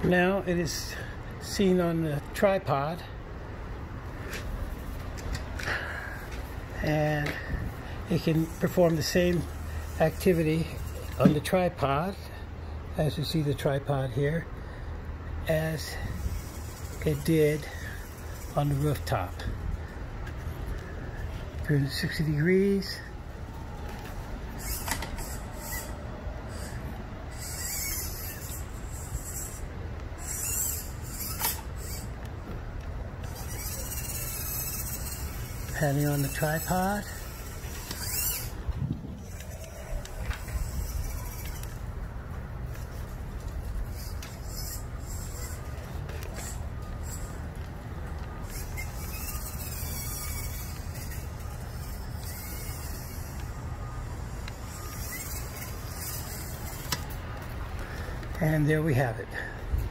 Now it is seen on the tripod, and it can perform the same activity on the tripod, as you see the tripod here, as it did on the rooftop. 360 degrees. Panning on the tripod. And there we have it.